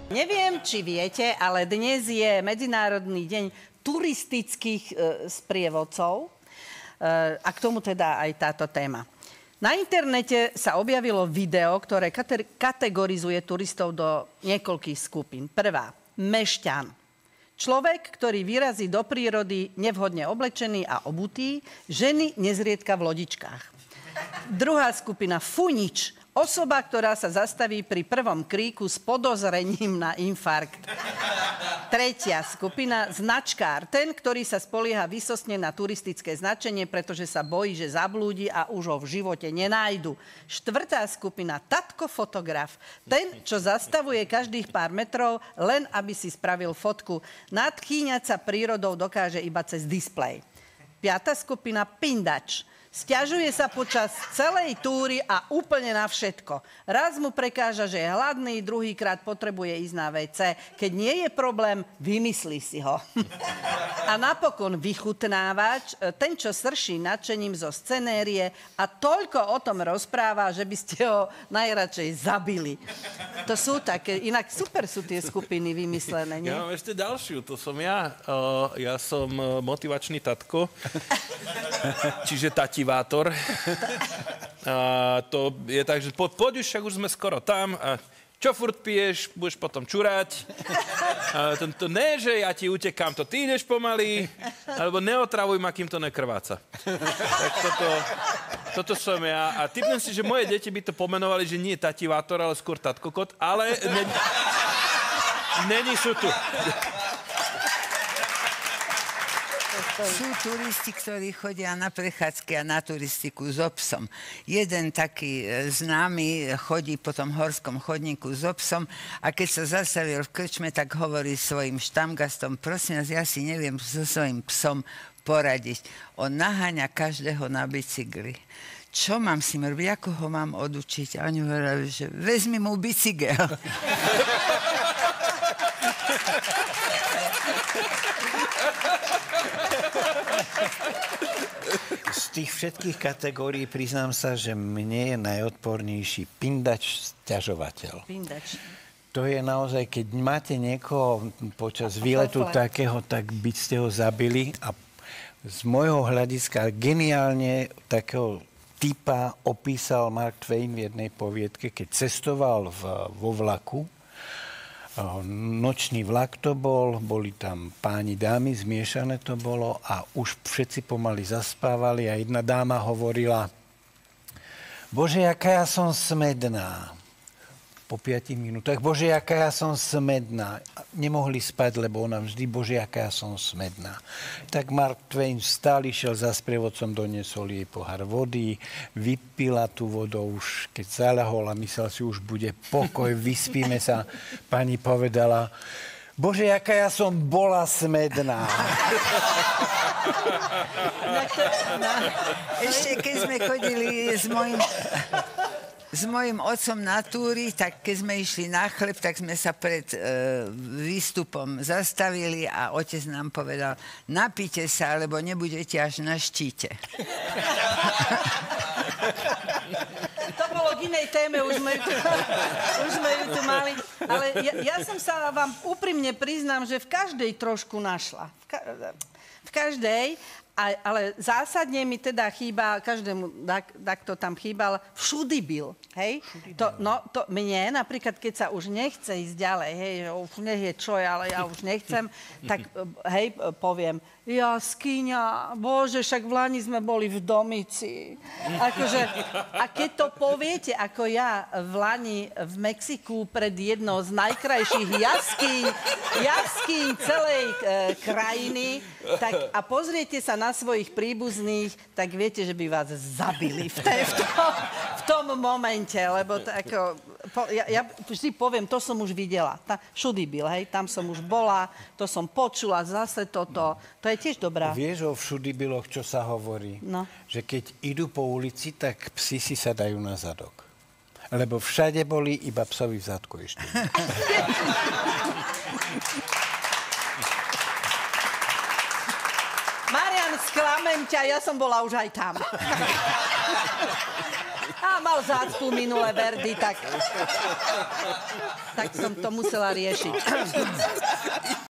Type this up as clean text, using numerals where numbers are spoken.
Neviem, či viete, ale dnes je Medzinárodný deň turistických sprievodcov a k tomu teda aj táto téma. Na internete sa objavilo video, ktoré kategorizuje turistov do niekoľkých skupín. Prvá, mešťan. Človek, ktorý vyrazí do prírody nevhodne oblečený a obutý, ženy nezriedka v lodičkách. Druhá skupina, funič. Osoba, ktorá sa zastaví pri prvom kríku s podozrením na infarkt. Tretia skupina, značkár. Ten, ktorý sa spolieha výsostne na turistické značenie, pretože sa bojí, že zablúdi a už ho v živote nenájdu. Štvrtá skupina, tatko-fotograf. Ten, čo zastavuje každých pár metrov, len aby si spravil fotku. Nadchýňať sa prírodou dokáže iba cez displej. Piatá skupina, pindač. Sťažuje sa počas celej túry a úplne na všetko. Raz mu prekáža, že je hladný, druhýkrát potrebuje ísť na WC. Keď nie je problém, vymyslí si ho. A napokon vychutnávač, ten, čo srší nadšením zo scenérie a toľko o tom rozpráva, že by ste ho najradšej zabili. To sú také, inak super sú tie skupiny vymyslené, nie? Ja mám ešte ďalšiu, to som ja. Ja som motivačný tatko, čiže tativátor. A to je tak, že poď už, však už sme skoro tam. A čo furt piješ, budeš potom čurať. To ne, že ja ti utekám, to ty ideš pomaly, alebo neotravuj ma, kým to nekrváca. Tak toto som ja. A typnem si, že moje deti by to pomenovali, že nie tativátor, ale skôr tatkokot, ale není sú tu. Sú turisti, ktorí chodia na prechádzky a na turistiku s obsom. Jeden taký známy chodí po tom horskom chodníku s obsom a keď sa zastavil v krčme, tak hovorí svojim štamgastom: prosím vás, ja si neviem so svojím psom poradiť. On naháňa každého na bicykli. Čo mám s ním robiť? Ako ho mám odučiť? A oni hovorili, že vezmi mu bicykel. Z tých všetkých kategórií priznám sa, že mne je najodpornejší pindač, sťažovateľ. Pindač. To je naozaj, keď máte niekoho počas výletu takého, tak by ste ho zabili. A z môjho hľadiska geniálne takého typa opísal Mark Twain v jednej poviedke, keď cestoval vo vlaku. Nočný vlak to bol, boli tam páni, dámy, zmiešané to bolo a už všetci pomaly zaspávali a jedna dáma hovorila: Bože, aká ja som smedná. Po 5 minútach: Bože, aká ja som smedná. Nemohli spať, lebo ona vždy: Bože, aká ja som smedná. Tak Mark Twain vstal, išiel za sprievodcom, doniesol jej pohár vody, vypila tú vodu už, keď zalahol a myslel si, už bude pokoj, vyspíme sa. Pani povedala: Bože, aká ja som bola smedná. Ešte keď sme chodili s mojím otcom na túry, tak keď sme išli na chleb, tak sme sa pred výstupom zastavili a otec nám povedal: napíte sa, alebo nebudete až na štíte. To bolo k inej téme, už sme ju tu mali. Ale ja som sa vám úprimne priznám, že v každej trošku našla. V každej. Ale zásadne mi teda chýba, každému takto tam chýbal, všudy byl, hej? Mne napríklad, keď sa už nechce ísť ďalej, hej, že už nech je čo, ale ja už nechcem, tak hej, poviem: jaskyňa, bože, však v Lani sme boli v Domici. Akože, a keď to poviete, ako ja v Lani v Mexiku pred jednou z najkrajších jaskyň celej krajiny, tak a pozriete sa na svojich príbuzných, tak viete, že by vás zabili v tom momente, lebo ja vždy poviem, to som už videla. Všudy byl, hej, tam som už bola, to som počula, zase toto. To je tiež dobrá. Vieš o všudybyloch, čo sa hovorí? No. Že keď idú po ulici, tak psi si sa dajú na zadok. Lebo všade boli, iba psovi v zadku ešte. Marian, sklamem ťa, ja som bola už aj tam. A mal zácpu minulé Verdi, tak som to musela riešiť.